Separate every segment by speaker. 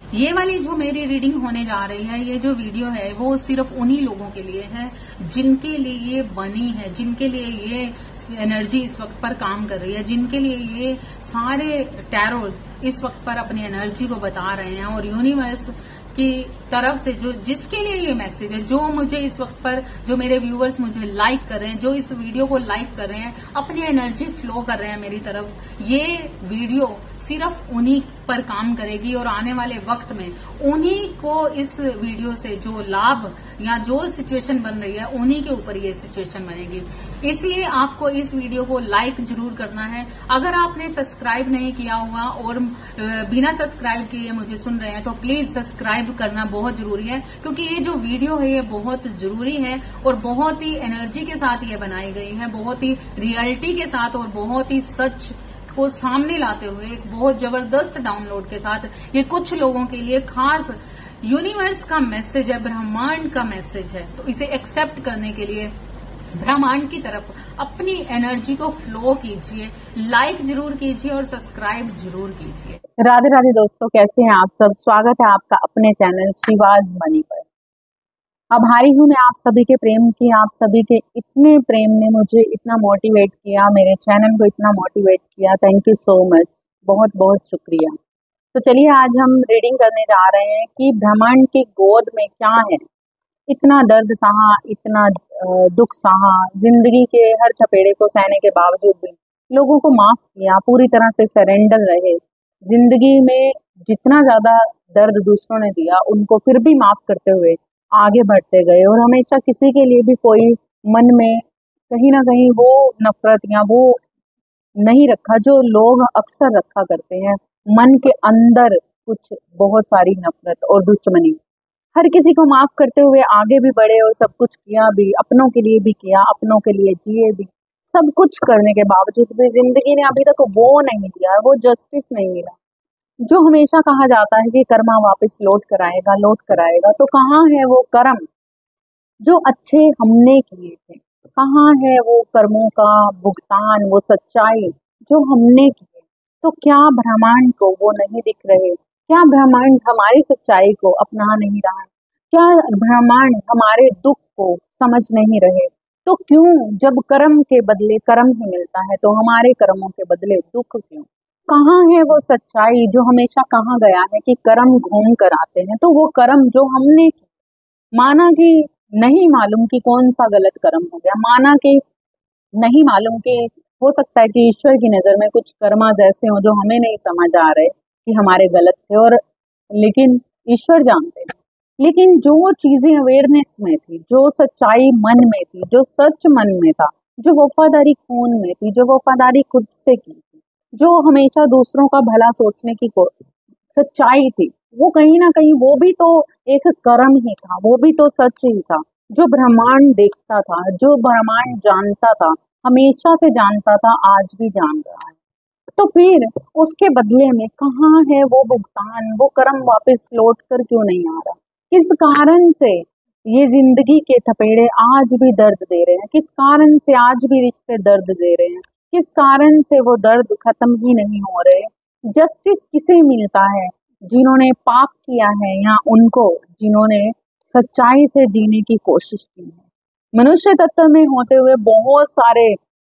Speaker 1: ये वाली जो मेरी रीडिंग होने जा रही है, ये जो वीडियो है वो सिर्फ उन्हीं लोगों के लिए है जिनके लिए ये बनी है, जिनके लिए ये एनर्जी इस वक्त पर काम कर रही है, जिनके लिए ये सारे टैरोज इस वक्त पर अपनी एनर्जी को बता रहे हैं। और यूनिवर्स की तरफ से जो जिसके लिए ये मैसेज है, जो मुझे इस वक्त पर, जो मेरे व्यूअर्स मुझे लाइक कर रहे हैं, जो इस वीडियो को लाइक कर रहे हैं, अपनी एनर्जी फ्लो कर रहे हैं मेरी तरफ, ये वीडियो सिर्फ उन्हीं पर काम करेगी। और आने वाले वक्त में उन्हीं को इस वीडियो से जो लाभ या जो सिचुएशन बन रही है, उन्हीं के ऊपर ये सिचुएशन बनेगी। इसलिए आपको इस वीडियो को लाइक जरूर करना है। अगर आपने सब्सक्राइब नहीं किया होगा और बिना सब्सक्राइब किए मुझे सुन रहे हैं तो प्लीज सब्सक्राइब करना बहुत जरूरी है, क्योंकि ये जो वीडियो है ये बहुत जरूरी है और बहुत ही एनर्जी के साथ ये बनाई गई है, बहुत ही रियलिटी के साथ और बहुत ही सच को सामने लाते हुए एक बहुत जबरदस्त डाउनलोड के साथ ये कुछ लोगों के लिए खास यूनिवर्स का मैसेज है, ब्रह्मांड का मैसेज है। तो इसे एक्सेप्ट करने के लिए ब्रह्मांड की तरफ अपनी एनर्जी को फ्लो कीजिए, लाइक जरूर कीजिए और सब्सक्राइब जरूर कीजिए।
Speaker 2: राधे राधे दोस्तों, कैसे हैं आप सब। स्वागत है आपका अपने चैनल शिवाज मनी पर। आभारी हूं मैं आप सभी के प्रेम की। आप सभी के इतने प्रेम ने मुझे इतना मोटिवेट किया, मेरे चैनल को इतना मोटिवेट किया। थैंक यू सो मच, बहुत बहुत शुक्रिया। तो चलिए आज हम रीडिंग करने जा रहे हैं कि ब्रह्मांड की गोद में क्या है। इतना दर्द सहा, इतना दुख सहा, जिंदगी के हर थपेड़े को सहने के बावजूद भी लोगों को माफ किया, पूरी तरह से सरेंडर रहे। जिंदगी में जितना ज्यादा दर्द दूसरों ने दिया, उनको फिर भी माफ करते हुए आगे बढ़ते गए। और हमेशा किसी के लिए भी कोई मन में कहीं ना कहीं वो नफरत या वो नहीं रखा जो लोग अक्सर रखा करते हैं। मन के अंदर कुछ बहुत सारी नफरत और दुश्मनी, हर किसी को माफ करते हुए आगे भी बढ़े और सब कुछ किया भी, अपनों के लिए भी किया, अपनों के लिए जिए भी। सब कुछ करने के बावजूद भी जिंदगी ने अभी तक वो नहीं दिया, वो जस्टिस नहीं मिला जो हमेशा कहा जाता है कि कर्मा वापस लौट कर आएगा, लौट कर आएगा। तो कहाँ है वो कर्म जो अच्छे हमने किए थे? कहाँ है वो कर्मों का भुगतान, वो सच्चाई जो हमने की? तो क्या ब्रह्मांड को वो नहीं दिख रहे? क्या ब्रह्मांड हमारी सच्चाई को अपना नहीं रहा है? क्या ब्रह्मांड हमारे दुख को समझ नहीं रहे? तो क्यों, जब कर्म के बदले कर्म ही मिलता है, तो हमारे कर्मों के बदले दुख क्यों? कहाँ है वो सच्चाई जो हमेशा कहा गया है कि कर्म घूम कर आते हैं? तो वो कर्म जो हमने माना कि नहीं मालूम कि कौन सा गलत कर्म हो गया, माना कि नहीं मालूम कि हो सकता है कि ईश्वर की नजर में कुछ कर्मा ऐसे हो जो हमें नहीं समझ आ रहे कि हमारे गलत थे, और लेकिन ईश्वर जानते हैं। लेकिन जो चीजें अवेयरनेस में थी, जो सच्चाई मन में थी, जो सच मन में था, जो वफादारी खून में थी, जो वफादारी खुद से की थी, जो हमेशा दूसरों का भला सोचने की सच्चाई थी, वो कहीं ना कहीं वो भी तो एक कर्म ही था, वो भी तो सच ही था। जो ब्रह्मांड देखता था, जो ब्रह्मांड जानता था, हमेशा से जानता था, आज भी जान रहा है। तो फिर उसके बदले में कहाँ है वो भुगतान, वो कर्म वापस लौट कर क्यों नहीं आ रहा? किस कारण से ये जिंदगी के थपेड़े आज भी दर्द दे रहे हैं? किस कारण से आज भी रिश्ते दर्द दे रहे हैं? किस कारण से वो दर्द खत्म ही नहीं हो रहे? जस्टिस किसे मिलता है? जिन्होंने पाप किया है या उनको जिन्होंने सच्चाई से जीने की कोशिश की है? मनुष्य तत्व में होते हुए, बहुत सारे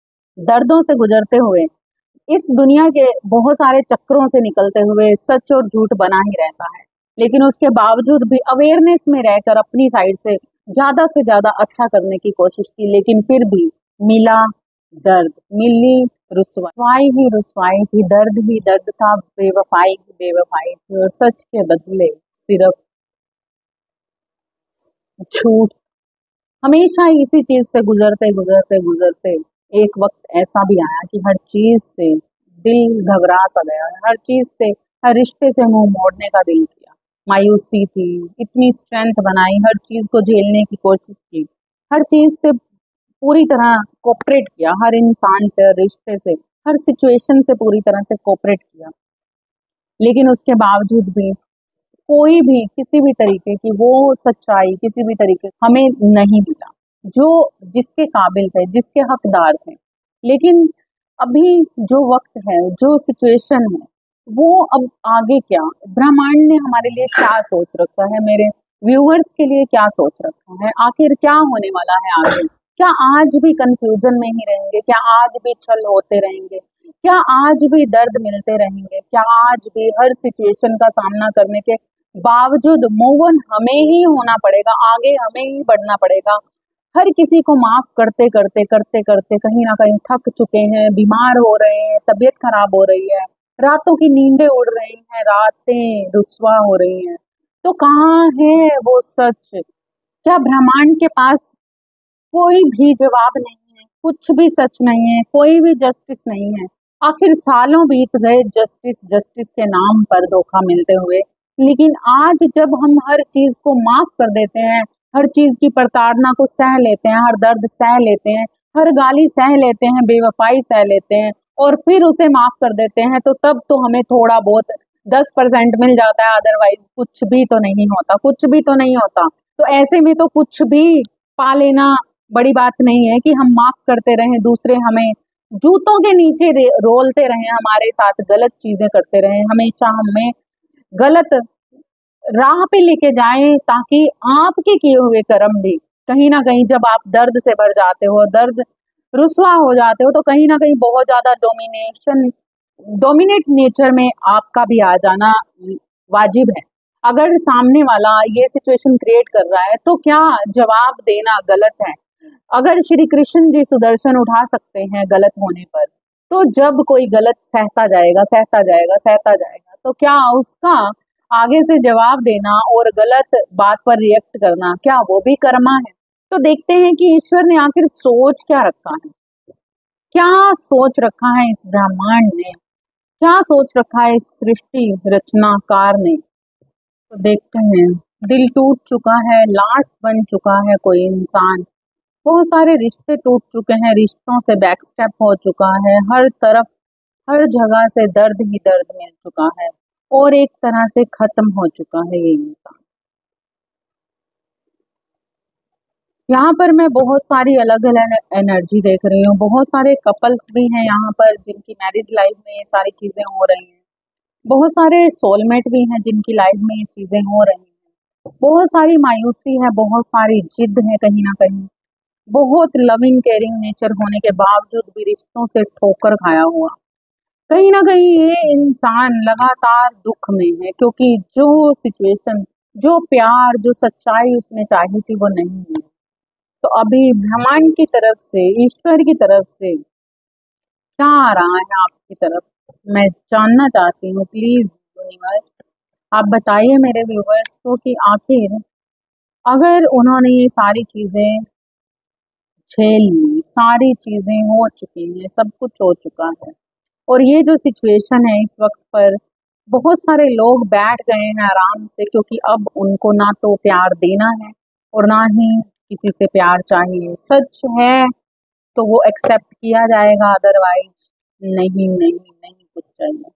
Speaker 2: दर्दों से गुजरते हुए, इस दुनिया के बहुत सारे चक्रों से निकलते हुए सच और झूठ बना ही रहता है। लेकिन उसके बावजूद भी अवेयरनेस में रहकर अपनी साइड से ज्यादा अच्छा करने की कोशिश की, लेकिन फिर भी मिला दर्द, मिली रुसवाई ही रुसवाई थी, दर्द ही दर्द था, बेवफाई ही बेवफाई थी, और सच के बदले सिर्फ झूठ। हमेशा इसी चीज से गुजरते गुजरते गुजरते एक वक्त ऐसा भी आया कि हर चीज से दिल घबरा सा गया, हर चीज से, हर रिश्ते से मुंह मोड़ने का दिल किया। मायूसी थी, इतनी स्ट्रेंथ बनाई, हर चीज को झेलने की कोशिश की, हर चीज से पूरी तरह कोऑपरेट किया, हर इंसान से, हर रिश्ते से, हर सिचुएशन से पूरी तरह से कोऑपरेट किया। लेकिन उसके बावजूद भी कोई भी किसी भी तरीके की वो सच्चाई किसी भी तरीके हमें नहीं मिला जो जिसके काबिल थे, जिसके हकदार थे। लेकिन अभी जो वक्त है, जो सिचुएशन है, वो अब आगे क्या, ब्रह्मांड ने हमारे लिए क्या सोच रखा है, मेरे व्यूअर्स के लिए क्या सोच रखा है, आखिर क्या होने वाला है आगे। क्या आज भी कंफ्यूजन में ही रहेंगे, क्या आज भी छल होते रहेंगे, क्या आज भी दर्द मिलते रहेंगे, क्या आज भी हर सिचुएशन का सामना करने के बावजूद मूव ऑन हमें ही होना पड़ेगा, आगे हमें ही बढ़ना पड़ेगा। हर किसी को माफ करते करते करते करते कहीं ना कहीं थक चुके हैं, बीमार हो रहे हैं, तबीयत खराब हो रही है, रातों की नींदें उड़ रही हैं, रातें रुस्वा हो रही हैं। तो कहाँ है वो सच? क्या ब्रह्मांड के पास कोई भी जवाब नहीं है, कुछ भी सच नहीं है, कोई भी जस्टिस नहीं है? आखिर सालों बीत गए जस्टिस जस्टिस के नाम पर धोखा मिलते हुए, लेकिन आज जब हम हर चीज को माफ कर देते हैं, हर चीज की प्रताड़ना को सह लेते हैं, हर दर्द सह लेते हैं, हर गाली सह लेते हैं, बेवफाई सह लेते हैं और फिर उसे माफ कर देते हैं, तो तब तो हमें थोड़ा बहुत 10% मिल जाता है, अदरवाइज कुछ भी तो नहीं होता, कुछ भी तो नहीं होता। तो ऐसे में तो कुछ भी पा लेना बड़ी बात नहीं है कि हम माफ करते रहें, दूसरे हमें जूतों के नीचे रोलते रहें, हमारे साथ गलत चीजें करते रहें, हमेशा हमें गलत राह पे लेके जाएं, ताकि आपके किए हुए कर्म भी कहीं ना कहीं, जब आप दर्द से भर जाते हो, दर्द रुस्वा हो जाते हो, तो कहीं ना कहीं बहुत ज्यादा डोमिनेट नेचर में आपका भी आ जाना वाजिब है। अगर सामने वाला ये सिचुएशन क्रिएट कर रहा है तो क्या जवाब देना गलत है? अगर श्री कृष्ण जी सुदर्शन उठा सकते हैं गलत होने पर, तो जब कोई गलत सहता जाएगा सहता जाएगा सहता जाएगा, तो क्या उसका आगे से जवाब देना और गलत बात पर रिएक्ट करना, क्या वो भी कर्मा है? तो देखते हैं कि ईश्वर ने आखिर सोच क्या रखा है, क्या सोच रखा है इस ब्रह्मांड ने, क्या सोच रखा है इस सृष्टि रचनाकार ने। तो देखते हैं, दिल टूट चुका है, लाश बन चुका है कोई इंसान, बहुत सारे रिश्ते टूट चुके हैं, रिश्तों से बैकस्टेप हो चुका है, हर तरफ हर जगह से दर्द ही दर्द मिल चुका है और एक तरह से खत्म हो चुका है ये इंसान। यहाँ पर मैं बहुत सारी अलग अलग एनर्जी देख रही हूँ, बहुत सारे कपल्स भी हैं यहाँ पर जिनकी मैरिज लाइफ में ये सारी चीजें हो रही हैं, बहुत सारे सोलमेट भी हैं जिनकी लाइफ में ये चीजें हो रही हैं, बहुत सारी मायूसी है, बहुत सारी जिद है, कहीं ना कहीं बहुत लविंग केयरिंग नेचर होने के बावजूद भी रिश्तों से ठोकर खाया हुआ, कहीं ना कहीं ये इंसान लगातार दुख में है, क्योंकि जो सिचुएशन, जो प्यार, जो सच्चाई उसने चाही थी वो नहीं मिली। तो अभी ब्रह्मांड की तरफ से, ईश्वर की तरफ से क्या आ रहा है आपकी तरफ, मैं जानना चाहती हूँ। प्लीज यूनिवर्स आप बताइए मेरे व्यूवर्स को कि आखिर अगर उन्होंने ये सारी चीजें झेल ली, सारी चीजें हो चुकी हैं, सब कुछ हो चुका है, और ये जो सिचुएशन है इस वक्त पर, बहुत सारे लोग बैठ गए हैं आराम से, क्योंकि अब उनको ना तो प्यार देना है और ना ही किसी से प्यार चाहिए। सच है तो वो एक्सेप्ट किया जाएगा, अदरवाइज नहीं नहीं नहीं कुछ चाहिए।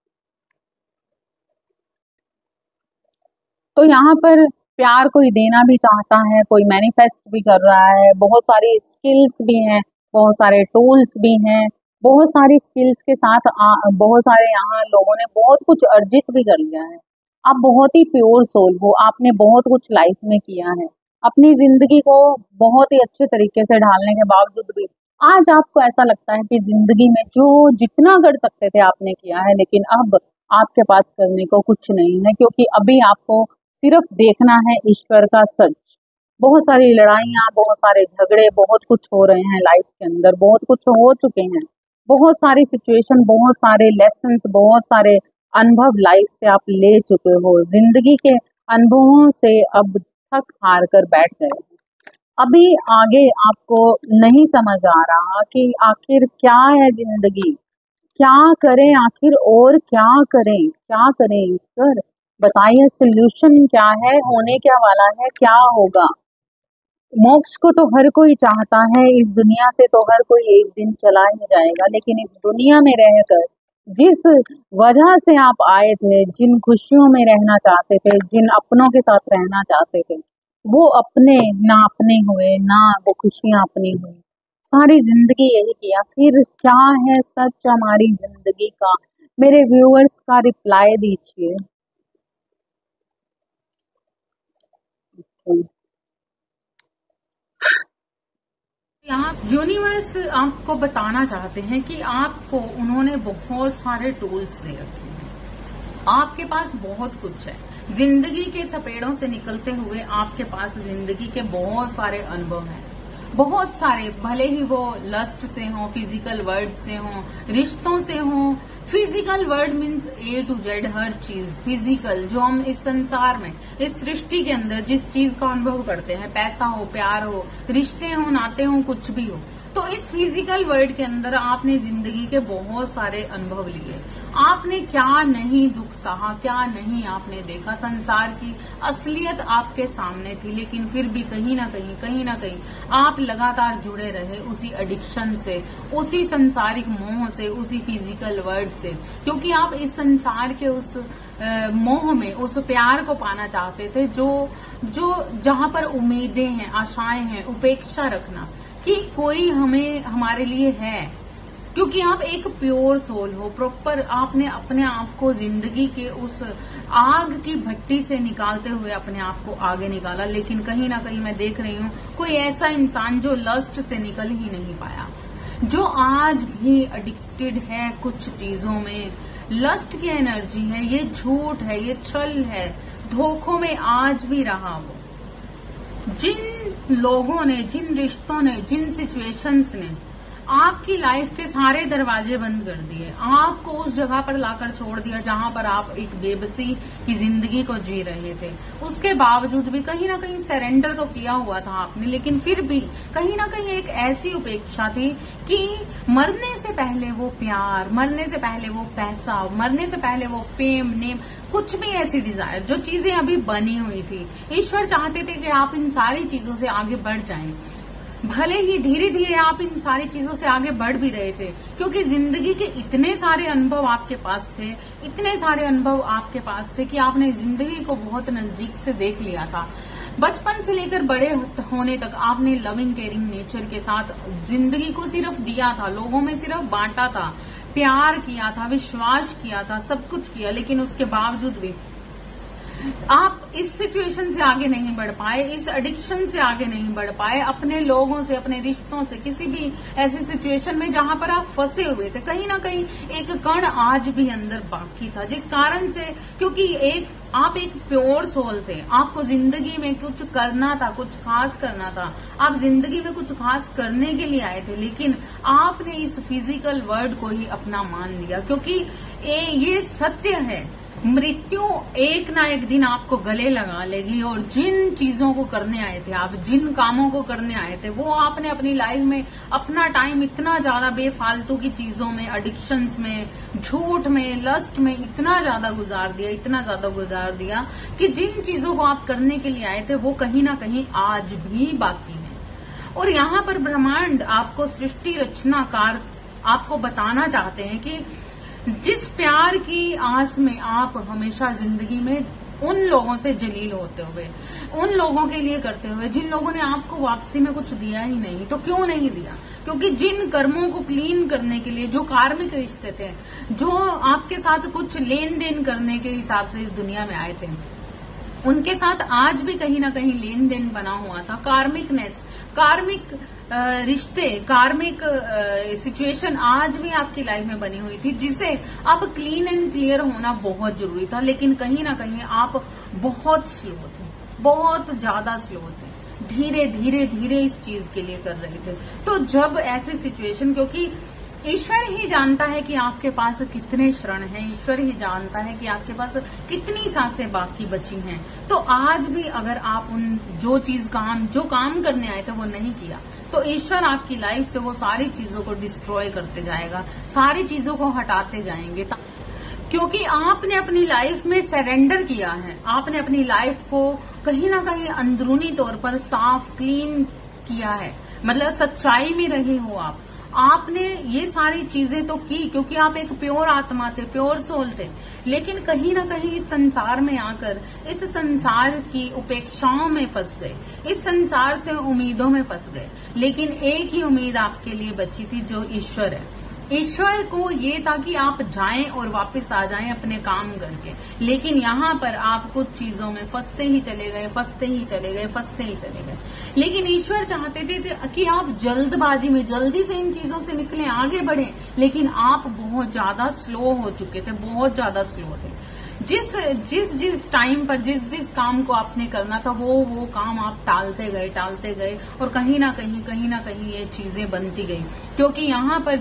Speaker 2: तो यहाँ पर प्यार कोई देना भी चाहता है, कोई मैनिफेस्ट भी कर रहा है, बहुत सारी स्किल्स भी हैं, बहुत सारे टूल्स भी हैं, बहुत सारी स्किल्स के साथ बहुत सारे यहाँ लोगों ने बहुत कुछ अर्जित भी कर लिया है। आप बहुत ही प्योर सोल हो, आपने बहुत कुछ लाइफ में किया है, अपनी जिंदगी को बहुत ही अच्छे तरीके से ढालने के बावजूद भी आज आपको ऐसा लगता है कि जिंदगी में जो जितना कर सकते थे आपने किया है, लेकिन अब आपके पास करने को कुछ नहीं है, क्योंकि अभी आपको सिर्फ देखना है ईश्वर का सच। बहुत सारी लड़ाइयाँ, बहुत सारे झगड़े, बहुत कुछ हो रहे हैं लाइफ के अंदर, बहुत कुछ हो चुके हैं, बहुत सारी सिचुएशन, बहुत सारे लेसन्स, बहुत सारे अनुभव लाइफ से आप ले चुके हो, जिंदगी के अनुभवों से अब थक हार कर बैठ गए हैं। अभी आगे आपको नहीं समझ आ रहा कि आखिर क्या है जिंदगी, क्या करें आखिर, और क्या करें सर, बताइए सोल्यूशन क्या है, होने क्या वाला है, क्या होगा। मोक्ष को तो हर कोई चाहता है, इस दुनिया से तो हर कोई एक दिन चला ही जाएगा, लेकिन इस दुनिया में रहकर जिस वजह से आप आए थे, जिन खुशियों में रहना चाहते थे, जिन अपनों के साथ रहना चाहते थे, वो अपने ना अपने हुए, ना वो खुशियां अपनी हुई, सारी जिंदगी यही किया। फिर क्या है सच हमारी जिंदगी का? मेरे व्यूअर्स का रिप्लाई दीजिए।
Speaker 1: यहाँ यूनिवर्स आपको बताना चाहते हैं कि आपको उन्होंने बहुत सारे टूल्स दे रखे हैं, आपके पास बहुत कुछ है। जिंदगी के थपेड़ों से निकलते हुए आपके पास जिंदगी के बहुत सारे अनुभव हैं, बहुत सारे, भले ही वो लस्ट से हो, फिजिकल वर्ड से हो, रिश्तों से हो। Physical word means A to Z हर चीज फिजिकल, जो हम इस संसार में, इस सृष्टि के अंदर जिस चीज का अनुभव करते हैं, पैसा हो, प्यार हो, रिश्ते हो, नाते हो, कुछ भी हो, तो इस फिजिकल वर्ल्ड के अंदर आपने जिंदगी के बहुत सारे अनुभव लिए। आपने क्या नहीं दुख सहा, क्या नहीं आपने देखा। संसार की असलियत आपके सामने थी, लेकिन फिर भी कहीं ना कहीं आप लगातार जुड़े रहे उसी एडिक्शन से, उसी संसारिक मोह से, उसी फिजिकल वर्ल्ड से, क्योंकि आप इस संसार के उस मोह में, उस प्यार को पाना चाहते थे जो जहां पर उम्मीदें हैं, आशाएं हैं, उपेक्षा रखना कि कोई हमारे लिए है, क्योंकि आप एक प्योर सोल हो। प्रॉपर आपने अपने आप को जिंदगी के उस आग की भट्टी से निकालते हुए अपने आप को आगे निकाला। लेकिन कहीं ना कहीं मैं देख रही हूँ कोई ऐसा इंसान जो लस्ट से निकल ही नहीं पाया, जो आज भी एडिक्टेड है कुछ चीजों में। लस्ट की एनर्जी है, ये झूठ है, ये छल है, धोखों में आज भी रहा वो। जिन लोगों ने, जिन रिश्तों ने, जिन सिचुएशंस ने आपकी लाइफ के सारे दरवाजे बंद कर दिए, आपको उस जगह पर लाकर छोड़ दिया जहां पर आप एक बेबसी की जिंदगी को जी रहे थे, उसके बावजूद भी कहीं ना कहीं सरेंडर तो किया हुआ था आपने, लेकिन फिर भी कहीं ना कहीं एक ऐसी उपेक्षा थी कि मरने से पहले वो प्यार, मरने से पहले वो पैसा, मरने से पहले वो फेम, नेम, कुछ भी ऐसी डिजायर, जो चीजें अभी बनी हुई थी, ईश्वर चाहते थे कि आप इन सारी चीजों से आगे बढ़ जाएं। भले ही धीरे धीरे आप इन सारी चीजों से आगे बढ़ भी रहे थे, क्योंकि जिंदगी के इतने सारे अनुभव आपके पास थे, इतने सारे अनुभव आपके पास थे कि आपने जिंदगी को बहुत नजदीक से देख लिया था। बचपन से लेकर बड़े होने तक आपने लविंग केयरिंग नेचर के साथ जिंदगी को सिर्फ दिया था, लोगों में सिर्फ बांटा था, प्यार किया था, विश्वास किया था, सब कुछ किया, लेकिन उसके बावजूद भी आप इस सिचुएशन से आगे नहीं बढ़ पाए, इस एडिक्शन से आगे नहीं बढ़ पाए, अपने लोगों से, अपने रिश्तों से, किसी भी ऐसी सिचुएशन में जहां पर आप फंसे हुए थे। कहीं ना कहीं एक कण आज भी अंदर बाकी था, जिस कारण से, क्योंकि आप एक प्योर सोल थे, आपको जिंदगी में कुछ करना था, कुछ खास करना था, आप जिंदगी में कुछ खास करने के लिए आए थे, लेकिन आपने इस फिजिकल वर्ल्ड को ही अपना मान लिया, क्योंकि ये सत्य है, मृत्यु एक ना एक दिन आपको गले लगा लेगी। और जिन चीजों को करने आए थे आप, जिन कामों को करने आए थे, वो आपने अपनी लाइफ में अपना टाइम इतना ज्यादा बेफालतू की चीजों में, एडिक्शंस में, झूठ में, लस्ट में इतना ज्यादा गुजार दिया कि जिन चीजों को आप करने के लिए आए थे वो कहीं ना कहीं आज भी बाकी है। और यहाँ पर ब्रह्मांड आपको, सृष्टि रचनाकार आपको बताना चाहते हैं कि जिस प्यार की आस में आप हमेशा जिंदगी में उन लोगों से जलील होते हुए, उन लोगों के लिए करते हुए जिन लोगों ने आपको वापसी में कुछ दिया ही नहीं, तो क्यों नहीं दिया? क्योंकि जिन कर्मों को क्लीन करने के लिए, जो कार्मिक रिश्ते थे, जो आपके साथ कुछ लेन देन करने के हिसाब से इस दुनिया में आए थे, उनके साथ आज भी कहीं ना कहीं लेन देन बना हुआ था। कार्मिकनेस, कार्मिक रिश्ते, कार्मिक सिचुएशन आज भी आपकी लाइफ में बनी हुई थी, जिसे अब क्लीन एंड क्लियर होना बहुत जरूरी था। लेकिन कहीं ना कहीं आप बहुत स्लो थे, बहुत ज्यादा स्लो थे, धीरे इस चीज के लिए कर रहे थे। तो जब ऐसे सिचुएशन, क्योंकि ईश्वर ही जानता है कि आपके पास कितने क्षण हैं, ईश्वर ही जानता है कि आपके पास कितनी सांसें बाकी बची हैं, तो आज भी अगर आप जो काम करने आए थे वो नहीं किया, तो ईश्वर आपकी लाइफ से वो सारी चीजों को डिस्ट्रॉय करते जाएगा, सारी चीजों को हटाते जाएंगे, क्योंकि आपने अपनी लाइफ में सरेंडर किया है, आपने अपनी लाइफ को कहीं ना कहीं अंदरूनी तौर पर साफ, क्लीन किया है, मतलब सच्चाई में रहे हो आपने ये सारी चीजें तो की, क्योंकि आप एक प्योर आत्मा थे, प्योर सोल थे। लेकिन कहीं ना कहीं इस संसार में आकर इस संसार की उपेक्षाओं में फंस गए, इस संसार से उम्मीदों में फंस गए। लेकिन एक ही उम्मीद आपके लिए बची थी, जो ईश्वर है। ईश्वर को ये था कि आप जाएं और वापस आ जाएं अपने काम करके, लेकिन यहाँ पर आप कुछ चीजों में फंसते ही चले गए, फंसते ही चले गए, फंसते ही चले गए। लेकिन ईश्वर चाहते थे कि आप जल्दबाजी में जल्दी से इन चीजों से निकलें, आगे बढ़ें, लेकिन आप बहुत ज्यादा स्लो हो चुके थे, बहुत ज्यादा स्लो थे। जिस टाइम पर जिस काम को आपने करना था वो काम आप टालते गए और कहीं ना कहीं ये चीजें बनती गई। क्योंकि यहाँ पर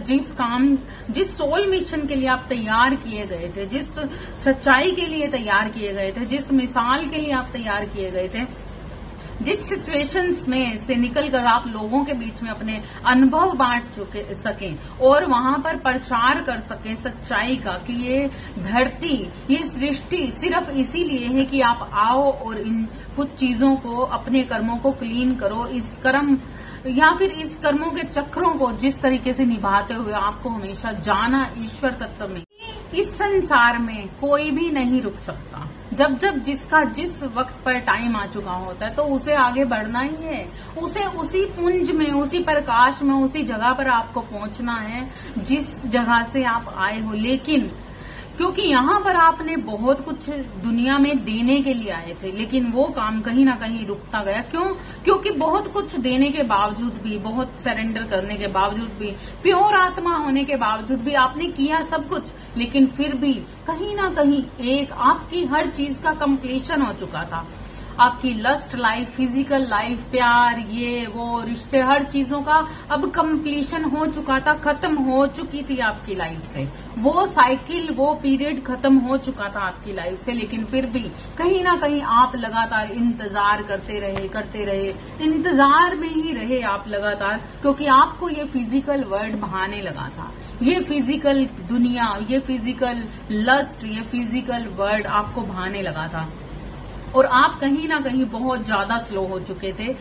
Speaker 1: जिस सोल मिशन के लिए आप तैयार किए गए थे, जिस सच्चाई के लिए तैयार किए गए थे, जिस मिसाल के लिए आप तैयार किए गए थे, जिस सिचुएशंस में से निकलकर आप लोगों के बीच में अपने अनुभव बांट सकें और वहां पर प्रचार कर सकें सच्चाई का कि ये धरती, ये सृष्टि सिर्फ इसीलिए है कि आप आओ और इन कुछ चीजों को, अपने कर्मों को क्लीन करो, इस कर्म या फिर इस कर्मों के चक्रों को जिस तरीके से निभाते हुए आपको हमेशा जाना ईश्वर तत्व में। इस संसार में कोई भी नहीं रुक सकता। जब जिसका जिस वक्त पर टाइम आ चुका होता है तो उसे आगे बढ़ना ही है, उसे उसी पुंज में, उसी प्रकाश में, उसी जगह पर आपको पहुंचना है जिस जगह से आप आए हो। लेकिन क्योंकि यहाँ पर आपने बहुत कुछ दुनिया में देने के लिए आए थे, लेकिन वो काम कहीं ना कहीं रुकता गया। क्यों? क्योंकि बहुत कुछ देने के बावजूद भी, बहुत सरेंडर करने के बावजूद भी, प्योर आत्मा होने के बावजूद भी आपने किया सब कुछ, लेकिन फिर भी कहीं ना कहीं एक आपकी हर चीज का कंप्लीशन हो चुका था। आपकी लस्ट लाइफ, फिजिकल लाइफ, प्यार, ये वो रिश्ते, हर चीजों का अब कंप्लीशन हो चुका था, खत्म हो चुकी थी आपकी लाइफ से। वो साइकिल, वो पीरियड खत्म हो चुका था आपकी लाइफ से, लेकिन फिर भी कहीं ना कहीं आप लगातार इंतजार करते रहे, इंतजार में ही रहे आप लगातार, क्योंकि आपको ये फिजिकल वर्ल्ड भाने लगा था। ये फिजिकल दुनिया, ये फिजिकल लस्ट, ये फिजिकल वर्ल्ड आपको भाने लगा था और आप कहीं ना कहीं बहुत ज्यादा स्लो हो चुके थे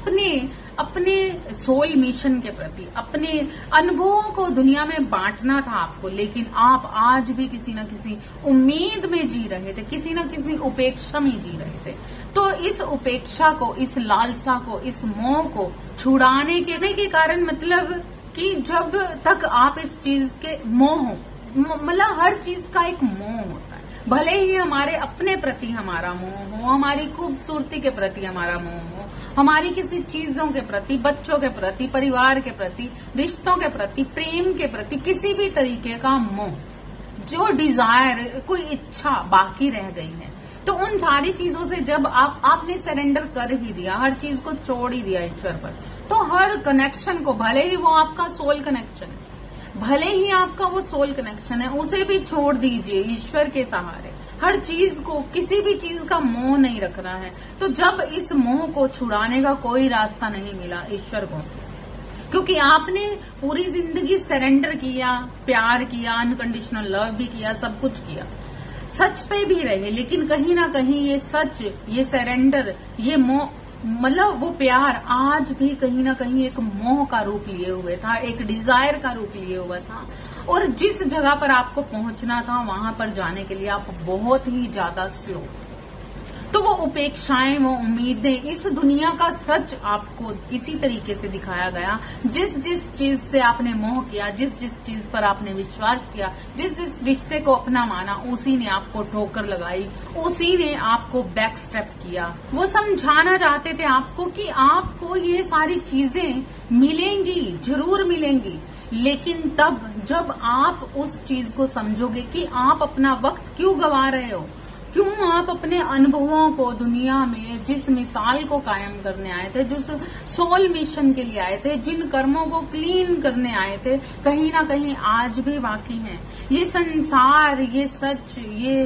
Speaker 1: अपने सोल मिशन के प्रति। अपने अनुभवों को दुनिया में बांटना था आपको, लेकिन आप आज भी किसी न किसी उम्मीद में जी रहे थे, किसी न किसी उपेक्षा में जी रहे थे। तो इस उपेक्षा को, इस लालसा को, इस मोह को छुड़ाने के कारण, मतलब कि जब तक आप इस चीज के मोह, मतलब हर चीज का एक मोह होता है, भले ही हमारे अपने प्रति हमारा मोह हो, हमारी खूबसूरती के प्रति हमारा मोह हो, हमारी किसी चीजों के प्रति, बच्चों के प्रति, परिवार के प्रति, रिश्तों के प्रति, प्रेम के प्रति, किसी भी तरीके का मोह, जो डिजायर, कोई इच्छा बाकी रह गई है, तो उन सारी चीजों से जब आपने सरेंडर कर ही दिया, हर चीज को छोड़ ही दिया ईश्वर पर, तो हर कनेक्शन को, भले ही वो आपका सोल कनेक्शन है, भले ही आपका वो सोल कनेक्शन है, उसे भी छोड़ दीजिए ईश्वर के सहारे। हर चीज को, किसी भी चीज का मोह नहीं रखना है। तो जब इस मोह को छुड़ाने का कोई रास्ता नहीं मिला ईश्वर को, क्योंकि आपने पूरी जिंदगी सरेंडर किया, प्यार किया, अनकंडीशनल लव भी किया, सब कुछ किया, सच पे भी रहे, लेकिन कहीं ना कहीं ये सच, ये सरेंडर, ये मोह, मतलब वो प्यार आज भी कहीं ना कहीं एक मोह का रूप लिए हुए था, एक डिजायर का रूप लिए हुआ था। और जिस जगह पर आपको पहुंचना था वहां पर जाने के लिए आप बहुत ही ज्यादा स्लो। तो वो उपेक्षाएं, वो उम्मीदें, इस दुनिया का सच आपको इसी तरीके से दिखाया गया। जिस जिस चीज से आपने मोह किया, जिस जिस चीज पर आपने विश्वास किया, जिस जिस रिश्ते को अपना माना, उसी ने आपको ठोकर लगाई, उसी ने आपको बैक स्टेप किया। वो समझाना चाहते थे आपको कि आपको ये सारी चीजें मिलेंगी, जरूर मिलेंगी, लेकिन तब जब आप उस चीज को समझोगे कि आप अपना वक्त क्यों गंवा रहे हो, क्यों आप अपने अनुभवों को दुनिया में, जिस मिसाल को कायम करने आए थे, जिस सोल मिशन के लिए आए थे, जिन कर्मों को क्लीन करने आए थे, कहीं ना कहीं आज भी बाकी हैं। ये संसार, ये सच, ये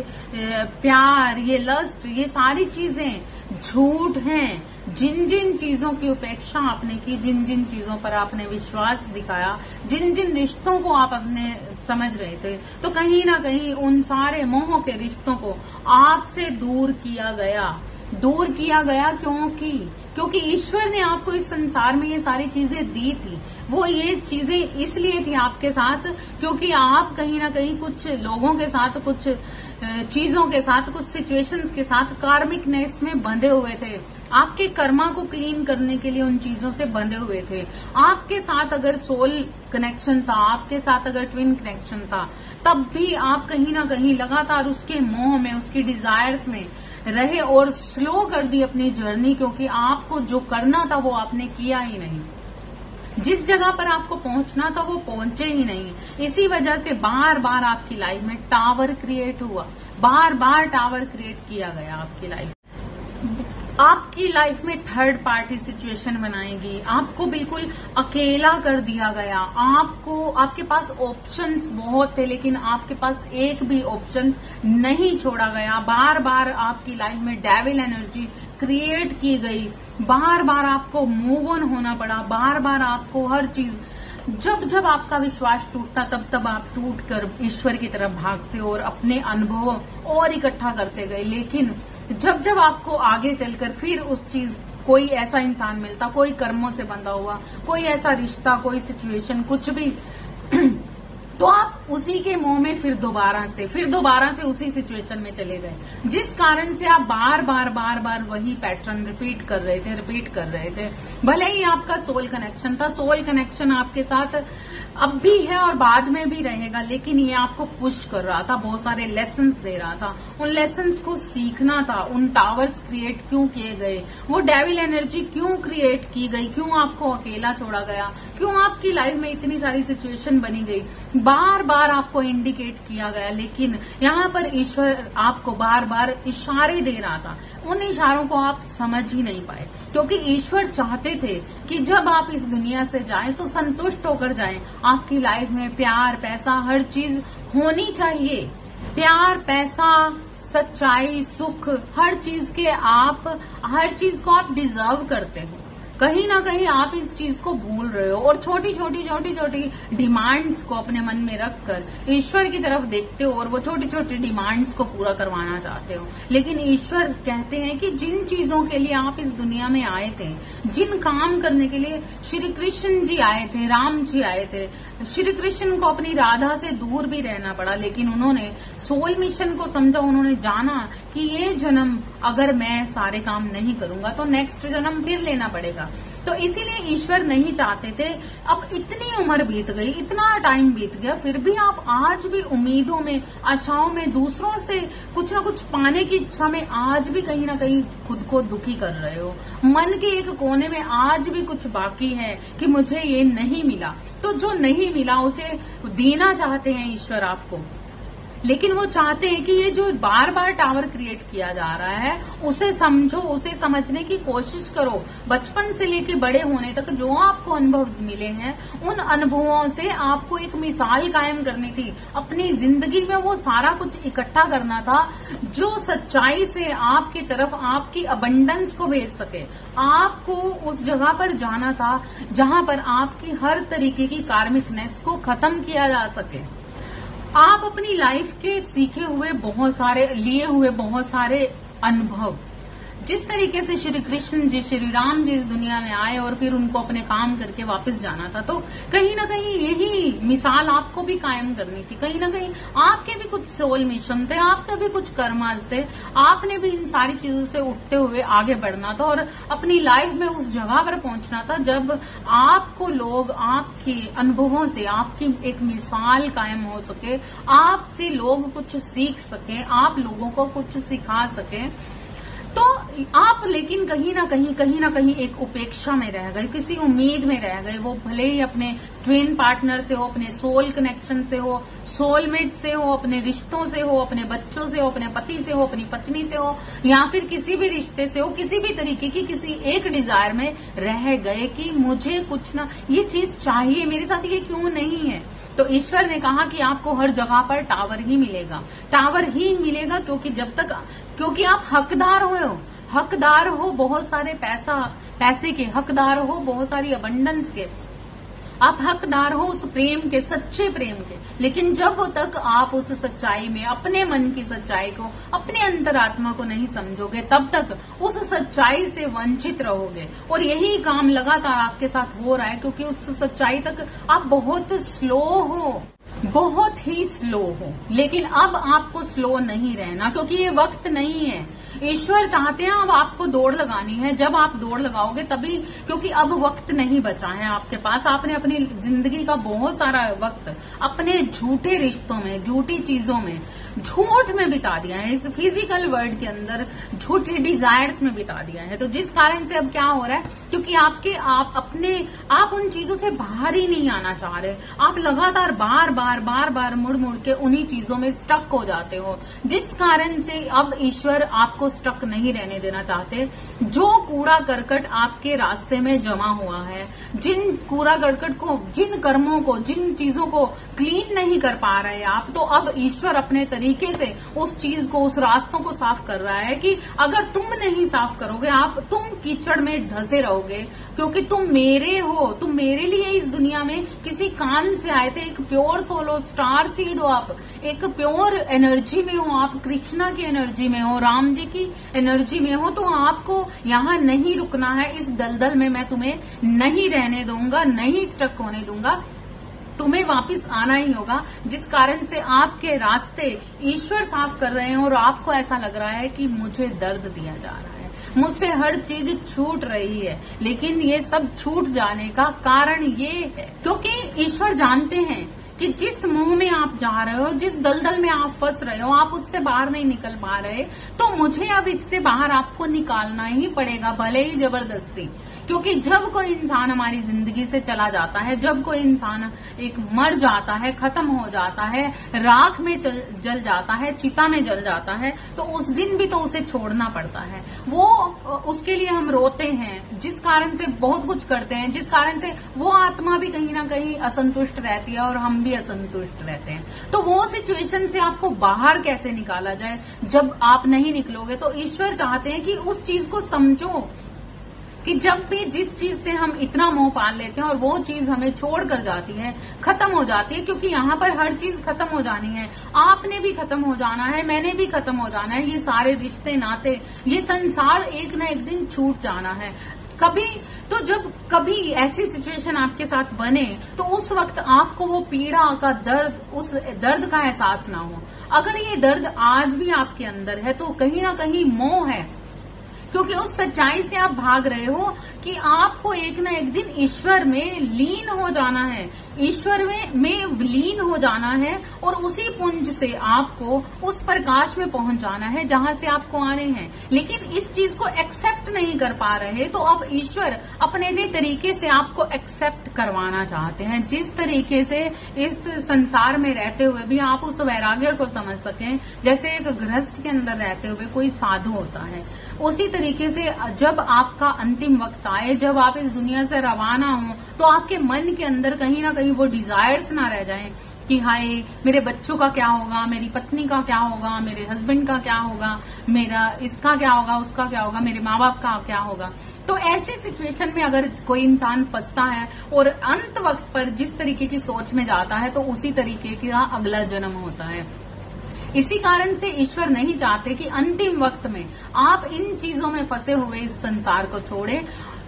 Speaker 1: प्यार, ये लस्ट, ये सारी चीजें झूठ हैं। जिन जिन चीजों की उपेक्षा आपने की, जिन जिन चीजों पर आपने विश्वास दिखाया, जिन जिन रिश्तों को आप अपने समझ रहे थे, तो कहीं ना कहीं उन सारे मोह के रिश्तों को आपसे दूर किया गया। क्योंकि ईश्वर ने आपको इस संसार में ये सारी चीजें दी थी। वो ये चीजें इसलिए थी आपके साथ क्योंकि आप कहीं ना कहीं कुछ लोगों के साथ कुछ चीजों के साथ, कुछ सिचुएशंस के साथ कार्मिकनेस में बंधे हुए थे। आपके कर्मा को क्लीन करने के लिए उन चीजों से बंधे हुए थे। आपके साथ अगर सोल कनेक्शन था, आपके साथ अगर ट्विन कनेक्शन था, तब भी आप कहीं ना कहीं लगातार उसके मोह में, उसकी डिजायर्स में रहे और स्लो कर दी अपनी जर्नी, क्योंकि आपको जो करना था वो आपने किया ही नहीं। जिस जगह पर आपको पहुंचना था वो पहुंचे ही नहीं। इसी वजह से बार बार आपकी लाइफ में टावर क्रिएट हुआ, बार बार टावर क्रिएट किया गया आपकी लाइफ। आपकी लाइफ में थर्ड पार्टी सिचुएशन बनाएगी, आपको बिल्कुल अकेला कर दिया गया। आपके पास ऑप्शंस बहुत थे, लेकिन आपके पास एक भी ऑप्शन नहीं छोड़ा गया। बार बार आपकी लाइफ में डेविल एनर्जी क्रिएट की गई, बार बार आपको मूव ऑन होना पड़ा, बार बार आपको हर चीज, जब जब आपका विश्वास टूटता तब तब आप टूट कर ईश्वर की तरफ भागते और अपने अनुभव और इकट्ठा करते गए। लेकिन जब जब आपको आगे चलकर फिर उस चीज, कोई ऐसा इंसान मिलता, कोई कर्मों से बंधा हुआ, कोई ऐसा रिश्ता, कोई सिचुएशन, कुछ भी तो आप उसी के मोह में फिर दोबारा से उसी सिचुएशन में चले गए, जिस कारण से आप बार बार वही पैटर्न रिपीट कर रहे थे। भले ही आपका सोल कनेक्शन था, सोल कनेक्शन आपके साथ अब भी है और बाद में भी रहेगा, लेकिन ये आपको पुश कर रहा था, बहुत सारे लेसन्स दे रहा था। उन लेसन्स को सीखना था। उन टावर्स क्रिएट क्यों किए गए, वो डेविल एनर्जी क्यों क्रिएट की गई, क्यों आपको अकेला छोड़ा गया, क्यों आपकी लाइफ में इतनी सारी सिचुएशन बनी गई, बार बार आपको इंडिकेट किया गया। लेकिन यहाँ पर ईश्वर आपको बार बार इशारे दे रहा था, उन इशारों को आप समझ ही नहीं पाए, क्योंकि ईश्वर चाहते थे कि जब आप इस दुनिया से जाएं तो संतुष्ट होकर जाएं। आपकी लाइफ में प्यार, पैसा, हर चीज होनी चाहिए। प्यार, पैसा, सच्चाई, सुख, हर चीज को आप डिजर्व करते हो। कहीं ना कहीं आप इस चीज को भूल रहे हो और छोटी छोटी डिमांड्स को अपने मन में रखकर ईश्वर की तरफ देखते हो और वो छोटी छोटी डिमांड्स को पूरा करवाना चाहते हो। लेकिन ईश्वर कहते हैं कि जिन चीजों के लिए आप इस दुनिया में आए थे, जिन काम करने के लिए श्री कृष्ण जी आए थे, राम जी आए थे, श्री कृष्ण को अपनी राधा से दूर भी रहना पड़ा, लेकिन उन्होंने सोल मिशन को समझा। उन्होंने जाना कि ये जन्म अगर मैं सारे काम नहीं करूंगा तो नेक्स्ट जन्म फिर लेना पड़ेगा। तो इसीलिए ईश्वर नहीं चाहते थे। अब इतनी उम्र बीत गई, इतना टाइम बीत गया, फिर भी आप आज भी उम्मीदों में, आशाओं में, दूसरों से कुछ न कुछ पाने की इच्छा में आज भी कहीं ना कहीं खुद को दुखी कर रहे हो। मन के एक कोने में आज भी कुछ बाकी है कि मुझे ये नहीं मिला। तो जो नहीं मिला उसे देना चाहते हैं ईश्वर आपको, लेकिन वो चाहते हैं कि ये जो बार बार टावर क्रिएट किया जा रहा है उसे समझो, उसे समझने की कोशिश करो। बचपन से लेके बड़े होने तक जो आपको अनुभव मिले हैं, उन अनुभवों से आपको एक मिसाल कायम करनी थी। अपनी जिंदगी में वो सारा कुछ इकट्ठा करना था जो सच्चाई से आपकी तरफ आपकी अबंडेंस को भेज सके। आपको उस जगह पर जाना था जहां पर आपकी हर तरीके की कार्मिकनेस को खत्म किया जा सके। आप अपनी लाइफ के सीखे हुए लिए हुए बहुत सारे अनुभव, जिस तरीके से श्री कृष्ण जी, श्री राम जी इस दुनिया में आए और फिर उनको अपने काम करके वापस जाना था, तो कहीं ना कहीं यही मिसाल आपको भी कायम करनी थी। कहीं ना कहीं आपके भी कुछ सोल मिशन थे, आपके भी कुछ कर्मास थे, आपने भी इन सारी चीजों से उठते हुए आगे बढ़ना था और अपनी लाइफ में उस जगह पर पहुंचना था जब आपको लोग आपके अनुभवों से आपकी एक मिसाल कायम हो सके, आपसे लोग कुछ सीख सके, आप लोगों को कुछ सिखा सके। तो आप लेकिन कहीं ना कहीं एक उपेक्षा में रह गए, किसी उम्मीद में रह गए। वो भले ही अपने ट्विन पार्टनर से हो, अपने सोल कनेक्शन से हो, सोलमेट से हो, अपने रिश्तों से हो, अपने बच्चों से हो, अपने पति से हो, अपनी पत्नी से हो, या फिर किसी भी रिश्ते से हो, किसी भी तरीके की किसी एक डिजायर में रह गए कि मुझे कुछ ना, ये चीज चाहिए, मेरे साथ ये क्यों नहीं है। तो ईश्वर ने कहा कि आपको हर जगह पर टावर ही मिलेगा, क्योंकि आप हकदार हो बहुत सारे पैसे के, हकदार हो बहुत सारी अबंडेंस के, आप हकदार हो उस प्रेम के, सच्चे प्रेम के। लेकिन जब तक आप उस सच्चाई में, अपने मन की सच्चाई को, अपने अंतरात्मा को नहीं समझोगे, तब तक उस सच्चाई से वंचित रहोगे। और यही काम लगातार आपके साथ हो रहा है, क्योंकि उस सच्चाई तक आप बहुत स्लो हो। बहुत ही स्लो हो, लेकिन अब आपको स्लो नहीं रहना, क्योंकि ये वक्त नहीं है। ईश्वर चाहते हैं अब आपको दौड़ लगानी है। जब आप दौड़ लगाओगे तभी, क्योंकि अब वक्त नहीं बचा है आपके पास। आपने अपनी जिंदगी का बहुत सारा वक्त अपने झूठे रिश्तों में, झूठी चीजों में, झूठ में बिता दिया है, इस फिजिकल वर्ल्ड के अंदर झूठे डिजायर्स में बिता दिया है। तो जिस कारण से अब क्या हो रहा है, क्योंकि आप उन चीजों से बाहर ही नहीं आना चाह रहे। आप लगातार बार बार मुड़ मुड़ के उन्हीं चीजों में स्टक हो जाते हो, जिस कारण से अब ईश्वर आपको स्टक नहीं रहने देना चाहते। जो कूड़ा करकट आपके रास्ते में जमा हुआ है, जिन कूड़ा करकट को, जिन कर्मों को, जिन चीजों को क्लीन नहीं कर पा रहे आप, तो अब ईश्वर अपने तरीके से उस चीज को, उस रास्तों को साफ कर रहा है कि अगर तुम नहीं साफ करोगे, तुम कीचड़ में धंसे रहोगे, क्योंकि तुम मेरे हो, तुम मेरे लिए इस दुनिया में किसी काम से आए थे। एक प्योर सोल हो, स्टार सीड हो, आप एक प्योर एनर्जी में हो, आप कृष्णा की एनर्जी में हो, राम जी की एनर्जी में हो, तो आपको यहाँ नहीं रुकना है। इस दलदल में मैं तुम्हें नहीं रहने दूंगा, नहीं स्टक होने दूंगा, तुम्हें वापस आना ही होगा। जिस कारण से आपके रास्ते ईश्वर साफ कर रहे हैं और आपको ऐसा लग रहा है कि मुझे दर्द दिया जा रहा है, मुझसे हर चीज छूट रही है। लेकिन ये सब छूट जाने का कारण ये है क्योंकि ईश्वर जानते हैं कि जिस मुंह में आप जा रहे हो, जिस दलदल में आप फंस रहे हो, आप उससे बाहर नहीं निकल पा रहे, तो मुझे अब इससे बाहर आपको निकालना ही पड़ेगा, भले ही जबरदस्ती। क्योंकि जब कोई इंसान हमारी जिंदगी से चला जाता है, जब कोई इंसान एक मर जाता है, खत्म हो जाता है, राख में जल जाता है, चिता में जल जाता है, तो उस दिन भी तो उसे छोड़ना पड़ता है। वो उसके लिए हम रोते हैं, जिस कारण से बहुत कुछ करते हैं, जिस कारण से वो आत्मा भी कहीं ना कहीं असंतुष्ट रहती है और हम भी असंतुष्ट रहते हैं। तो वो सिचुएशन से आपको बाहर कैसे निकाला जाए? जब आप नहीं निकलोगे तो ईश्वर चाहते हैं कि उस चीज को समझो कि जब भी जिस चीज से हम इतना मोह पाल लेते हैं और वो चीज हमें छोड़ कर जाती है, खत्म हो जाती है, क्योंकि यहाँ पर हर चीज खत्म हो जानी है। आपने भी खत्म हो जाना है, मैंने भी खत्म हो जाना है, ये सारे रिश्ते नाते, ये संसार एक न एक दिन छूट जाना है। जब कभी ऐसी सिचुएशन आपके साथ बने तो उस वक्त आपको वो पीड़ा का दर्द, उस दर्द का एहसास ना हो। अगर ये दर्द आज भी आपके अंदर है तो कहीं ना कहीं मोह है, क्योंकि उस सच्चाई से आप भाग रहे हो कि आपको एक ना एक दिन ईश्वर में लीन हो जाना है, ईश्वर में लीन हो जाना है और उसी पुंज से आपको उस प्रकाश में पहुंच जाना है जहां से आपको आने हैं। लेकिन इस चीज को एक्सेप्ट नहीं कर पा रहे, तो अब ईश्वर अपने तरीके से आपको एक्सेप्ट करवाना चाहते हैं, जिस तरीके से इस संसार में रहते हुए भी आप उस वैराग्य को समझ सकें। जैसे एक गृहस्थ के अंदर रहते हुए कोई साधु होता है, उसी तरीके से जब आपका अंतिम वक्त आए, जब आप इस दुनिया से रवाना हो, तो आपके मन के अंदर कहीं ना कहीं वो डिजायर्स ना रह जाएं कि हाय मेरे बच्चों का क्या होगा, मेरी पत्नी का क्या होगा, मेरे हस्बैंड का क्या होगा, मेरा इसका क्या होगा, उसका क्या होगा, मेरे माँ बाप का क्या होगा। तो ऐसी सिचुएशन में अगर कोई इंसान फंसता है और अंत वक्त पर जिस तरीके की सोच में जाता है, तो उसी तरीके का अगला जन्म होता है। इसी कारण से ईश्वर नहीं चाहते कि अंतिम वक्त में आप इन चीजों में फंसे हुए इस संसार को छोड़े।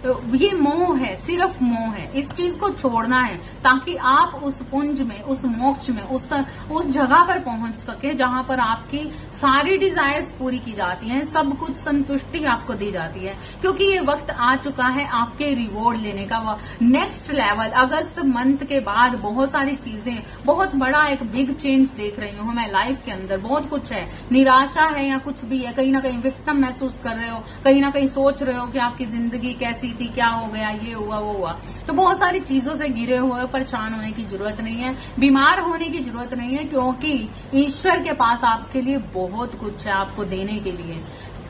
Speaker 1: ये मोह है, सिर्फ मोह है, इस चीज को छोड़ना है ताकि आप उस पुंज में, उस मोक्ष में, उस जगह पर पहुंच सके जहां पर आपकी सारी डिजायर्स पूरी की जाती हैं, सब कुछ संतुष्टि आपको दी जाती है। क्योंकि ये वक्त आ चुका है आपके रिवॉर्ड लेने का, नेक्स्ट लेवल। अगस्त मंथ के बाद बहुत सारी चीजें, बहुत बड़ा एक बिग चेंज देख रही हूँ मैं लाइफ के अंदर। बहुत कुछ है, निराशा है या कुछ भी है, कहीं ना कहीं विक्टिम महसूस कर रहे हो, कहीं ना कहीं सोच रहे हो कि आपकी जिंदगी कैसी थी, क्या हो गया, ये हुआ वो हुआ। तो बहुत सारी चीजों से घिरे हुए परेशान होने की जरूरत नहीं है, बीमार होने की जरूरत नहीं है, क्योंकि ईश्वर के पास आपके लिए बहुत कुछ है आपको देने के लिए।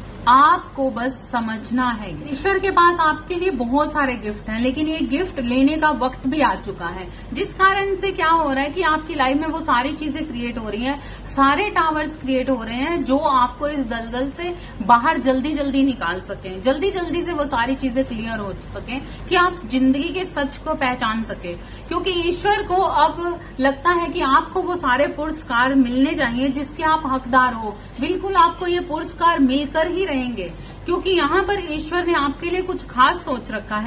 Speaker 1: आपको बस समझना है, ईश्वर के पास आपके लिए बहुत सारे गिफ्ट हैं, लेकिन ये गिफ्ट लेने का वक्त भी आ चुका है। जिस कारण से क्या हो रहा है कि आपकी लाइफ में वो सारी चीजें क्रिएट हो रही हैं, सारे टावर्स क्रिएट हो रहे हैं जो आपको इस दलदल से बाहर जल्दी जल्दी निकाल सकें, जल्दी जल्दी से वो सारी चीजें क्लियर हो सकें कि आप जिंदगी के सच को पहचान सके। क्योंकि ईश्वर को अब लगता है कि आपको वो सारे पुरस्कार मिलने चाहिए जिसके आप हकदार हो। बिल्कुल आपको ये पुरस्कार मिलकर ही रहेंगे, क्योंकि यहाँ पर ईश्वर ने आपके लिए कुछ खास सोच रखा है।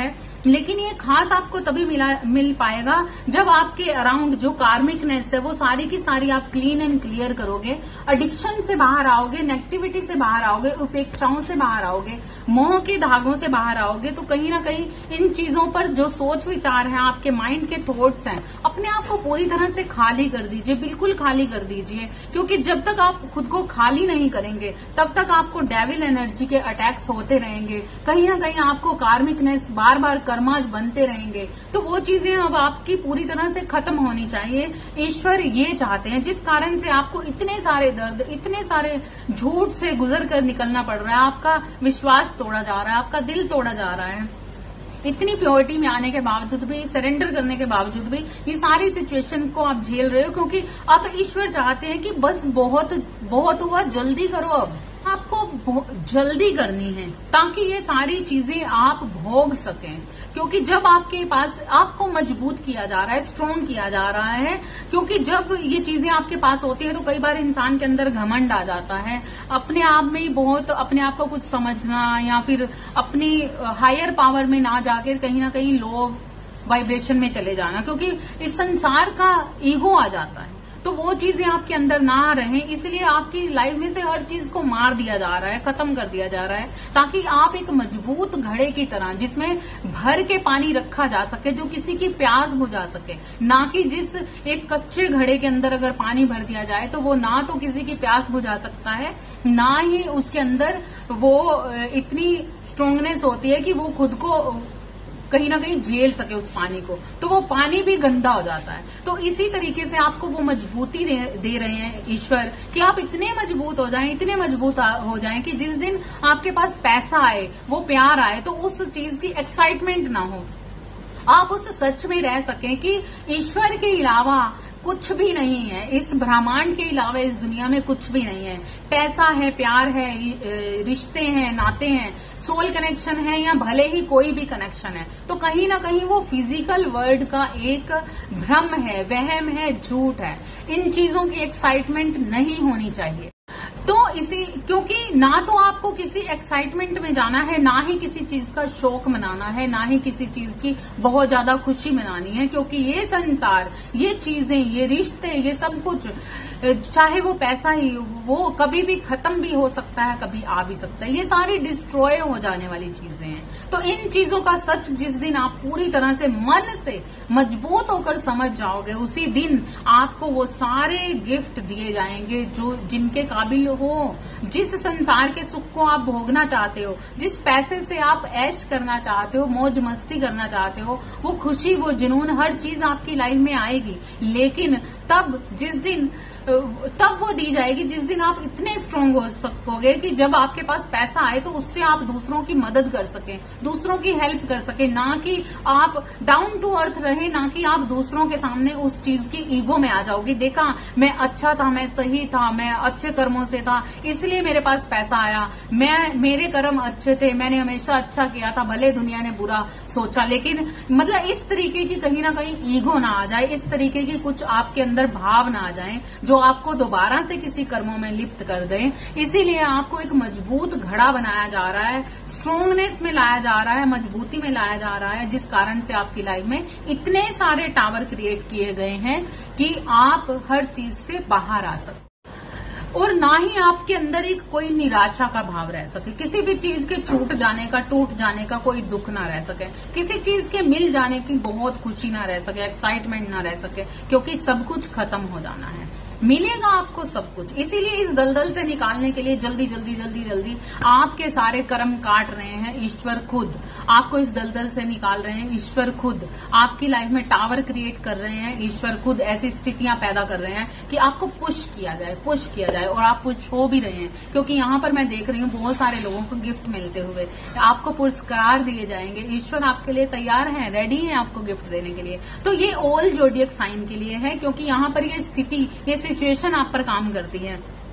Speaker 1: लेकिन ये खास आपको तभी मिल पाएगा जब आपके अराउंड जो कार्मिकनेस है वो सारी की सारी आप क्लीन एंड क्लियर करोगे, एडिक्शन से बाहर आओगे, नेगेटिविटी से बाहर आओगे, उपेक्षाओं से बाहर आओगे, मोह के धागों से बाहर आओगे। तो कहीं ना कहीं इन चीजों पर जो सोच विचार है, आपके माइंड के थॉट्स हैं, अपने आप को पूरी तरह से खाली कर दीजिए, बिल्कुल खाली कर दीजिए। क्योंकि जब तक आप खुद को खाली नहीं करेंगे तब तक आपको डेविल एनर्जी के अटैक्स होते रहेंगे, कहीं ना कहीं आपको कार्मिकनेस बार बार कर्माज बनते रहेंगे। तो वो चीजें अब आपकी पूरी तरह से खत्म होनी चाहिए। ईश्वर ये चाहते हैं, जिस कारण से आपको इतने सारे दर्द, इतने सारे झूठ से गुजर कर निकलना पड़ रहा है, आपका विश्वास तोड़ा जा रहा है, आपका दिल तोड़ा जा रहा है, इतनी प्योरिटी में आने के बावजूद भी, सरेंडर करने के बावजूद भी ये सारी सिचुएशन को आप झेल रहे हो। क्योंकि अब ईश्वर चाहते हैं कि बस बहुत बहुत हुआ, जल्दी करो, अब आपको जल्दी करनी है ताकि ये सारी चीजें आप भोग सकें। क्योंकि जब आपके पास, आपको मजबूत किया जा रहा है, स्ट्रॉन्ग किया जा रहा है। क्योंकि जब ये चीजें आपके पास होती है तो कई बार इंसान के अंदर घमंड आ जाता है, अपने आप में ही बहुत अपने आप को कुछ समझना, या फिर अपनी हायर पावर में ना जाकर कहीं ना कहीं लो वाइब्रेशन में चले जाना, क्योंकि इस संसार का ईगो आ जाता है। तो वो चीजें आपके अंदर ना रहें, इसलिए आपकी लाइफ में से हर चीज को मार दिया जा रहा है, खत्म कर दिया जा रहा है, ताकि आप एक मजबूत घड़े की तरह, जिसमें भर के पानी रखा जा सके, जो किसी की प्यास बुझा सके। ना कि जिस एक कच्चे घड़े के अंदर अगर पानी भर दिया जाए तो वो ना तो किसी की प्यास बुझा सकता है, ना ही उसके अंदर वो इतनी स्ट्रोंगनेस होती है कि वो खुद को कहीं ना कहीं झेल सके उस पानी को, तो वो पानी भी गंदा हो जाता है। तो इसी तरीके से आपको वो मजबूती दे रहे हैं ईश्वर कि आप इतने मजबूत हो जाएं, इतने मजबूत हो जाएं कि जिस दिन आपके पास पैसा आए, वो प्यार आए, तो उस चीज की एक्साइटमेंट ना हो, आप उस सच में रह सकें कि ईश्वर के अलावा कुछ भी नहीं है, इस ब्रह्मांड के अलावा इस दुनिया में कुछ भी नहीं है। पैसा है, प्यार है, रिश्ते हैं, नाते हैं, सोल कनेक्शन है, या भले ही कोई भी कनेक्शन है, तो कहीं ना कहीं वो फिजिकल वर्ल्ड का एक भ्रम है, वहम है, झूठ है। इन चीजों की एक्साइटमेंट नहीं होनी चाहिए। तो क्योंकि ना तो आपको किसी एक्साइटमेंट में जाना है, ना ही किसी चीज का शौक मनाना है, ना ही किसी चीज की बहुत ज्यादा खुशी मनानी है। क्योंकि ये संसार, ये चीजें, ये रिश्ते, ये सब कुछ, चाहे वो पैसा ही, वो कभी भी खत्म भी हो सकता है, कभी आ भी सकता है। ये सारी डिस्ट्रॉय हो जाने वाली चीजें हैं। तो इन चीजों का सच जिस दिन आप पूरी तरह से मन से मजबूत होकर समझ जाओगे, उसी दिन आपको वो सारे गिफ्ट दिए जाएंगे जो जिनके काबिल हो। जिस संसार के सुख को आप भोगना चाहते हो, जिस पैसे से आप ऐश करना चाहते हो, मौज मस्ती करना चाहते हो, वो खुशी, वो जुनून, हर चीज आपकी लाइफ में आएगी। लेकिन तब वो दी जाएगी जिस दिन आप इतने स्ट्रांग हो सकोगे कि जब आपके पास पैसा आए तो उससे आप दूसरों की मदद कर सकें, दूसरों की हेल्प कर सकें। ना कि आप डाउन टू अर्थ रहे, ना कि आप दूसरों के सामने उस चीज की ईगो में आ जाओगे। देखा, मैं अच्छा था, मैं सही था, मैं अच्छे कर्मों से था, इसलिए मेरे पास पैसा आया, मेरे कर्म अच्छे थे, मैंने हमेशा अच्छा किया था, भले दुनिया ने बुरा सोचा। लेकिन मतलब इस तरीके की कहीं ना कहीं ईगो ना आ जाए, इस तरीके की कुछ आपके अंदर भाव ना आ जाए जो आपको दोबारा से किसी कर्मों में लिप्त कर दें। इसीलिए आपको एक मजबूत घड़ा बनाया जा रहा है, स्ट्रोंगनेस में लाया जा रहा है, मजबूती में लाया जा रहा है, जिस कारण से आपकी लाइफ में इतने सारे टावर क्रिएट किए गए हैं कि आप हर चीज से बाहर आ सकते, और ना ही आपके अंदर एक कोई निराशा का भाव रह सके, किसी भी चीज के छूट जाने का, टूट जाने का कोई दुख ना रह सके, किसी चीज के मिल जाने की बहुत खुशी ना रह सके, एक्साइटमेंट ना रह सके, क्योंकि सब कुछ खत्म हो जाना है। मिलेगा आपको सब कुछ। इसीलिए इस दलदल से निकालने के लिए जल्दी जल्दी जल्दी जल्दी आपके सारे कर्म काट रहे हैं ईश्वर खुद, आपको इस दलदल से निकाल रहे हैं ईश्वर खुद, आपकी लाइफ में टावर क्रिएट कर रहे हैं ईश्वर खुद, ऐसी स्थितियां पैदा कर रहे हैं कि आपको पुश किया जाए, और आप पुश हो भी रहे हैं। क्योंकि यहाँ पर मैं देख रही हूँ बहुत सारे लोगों को गिफ्ट मिलते हुए, आपको पुरस्कार दिए जाएंगे, ईश्वर आपके लिए तैयार है, रेडी है आपको गिफ्ट देने के लिए। तो ये ऑल जोडियक साइन के लिए है, क्योंकि यहाँ पर ये स्थिति, ये सिचुएशन आप पर काम करती है।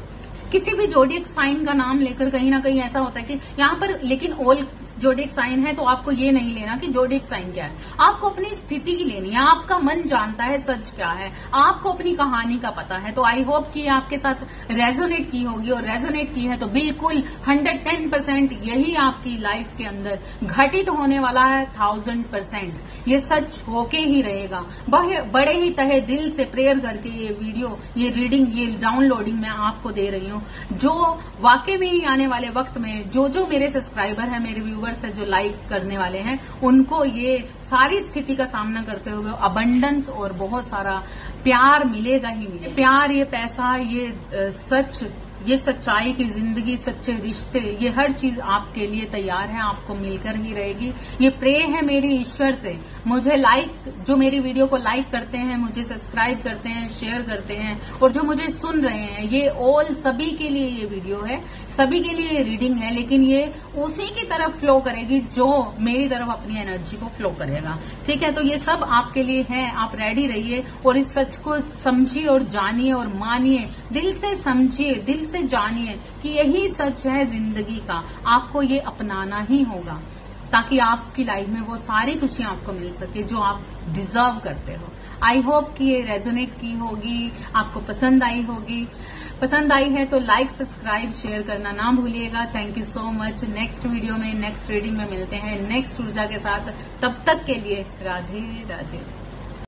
Speaker 1: किसी भी जोडिएक साइन का नाम लेकर कहीं ना कहीं ऐसा होता है कि यहाँ पर, लेकिन ऑल जोडिएक साइन है तो आपको ये नहीं लेना कि जोडिएक साइन क्या है, आपको अपनी स्थिति की लेनी है। आपका मन जानता है सच क्या है, आपको अपनी कहानी का पता है। तो आई होप कि आपके साथ रेजोनेट की होगी, और रेजोनेट की है तो बिल्कुल 110% यही आपकी लाइफ के अंदर घटित होने वाला है। 1000% ये सच होके ही रहेगा। बड़े ही तहे दिल से प्रेयर करके ये वीडियो, ये रीडिंग, ये डाउनलोडिंग मैं आपको दे रही हूँ, जो वाकई में ही आने वाले वक्त में जो मेरे सब्सक्राइबर है, मेरे व्यूवर्स है, जो लाइक करने वाले हैं, उनको ये सारी स्थिति का सामना करते हुए अबंडेंस और बहुत सारा प्यार मिलेगा ही मिलेगा। प्यार, ये पैसा, ये सच, ये सच्चाई की जिंदगी, सच्चे रिश्ते, ये हर चीज आपके लिए तैयार है, आपको मिलकर ही रहेगी। ये प्रे है मेरी ईश्वर से। मुझे जो मेरी वीडियो को लाइक करते हैं, मुझे सब्सक्राइब करते हैं, शेयर करते हैं, और जो मुझे सुन रहे हैं, ये ऑल सभी के लिए ये वीडियो है, सभी के लिए ये रीडिंग है, लेकिन ये उसी की तरफ फ्लो करेगी जो मेरी तरफ अपनी एनर्जी को फ्लो करेगा। ठीक है, तो ये सब आपके लिए है। आप रेडी रहिए और इस सच को समझिए और जानिए और मानिए, दिल से समझिए, दिल से जानिए कि यही सच है जिंदगी का। आपको ये अपनाना ही होगा ताकि आपकी लाइफ में वो सारी खुशियां आपको मिल सके जो आप डिजर्व करते हो। आई होप कि ये रेजोनेट की होगी, आपको पसंद आई होगी। पसंद आई है तो लाइक, सब्सक्राइब, शेयर करना ना भूलिएगा। Thank you so much. Next video में, नेक्स्ट रीडिंग में मिलते हैं नेक्स्ट ऊर्जा के साथ। तब तक के लिए राधे राधे।